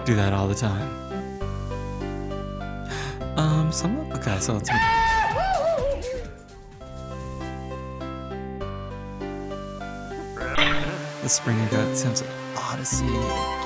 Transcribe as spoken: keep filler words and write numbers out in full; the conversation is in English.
Do that all the time. Um, some okay, so let's. The Spring and Gut Sims Odyssey